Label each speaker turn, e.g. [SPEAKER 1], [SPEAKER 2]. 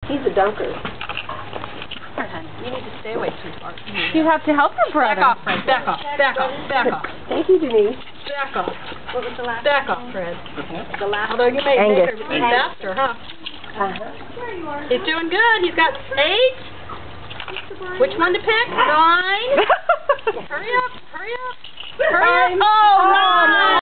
[SPEAKER 1] He's a dunker.
[SPEAKER 2] You need to stay away, sweetheart.
[SPEAKER 3] You have to help your brother.
[SPEAKER 2] Back off, Fred. Back off. Back off. Back off.
[SPEAKER 1] Thank you, Denise.
[SPEAKER 2] Back off.
[SPEAKER 1] What was the last
[SPEAKER 2] Back off, Fred.
[SPEAKER 1] The last
[SPEAKER 2] Although you may
[SPEAKER 1] Angus.
[SPEAKER 2] make her faster, huh?
[SPEAKER 1] Uh-huh.
[SPEAKER 2] He's doing good. He's got 8. Which one to pick? 9. Hurry up. Hurry up. Hurry up. Oh, 9.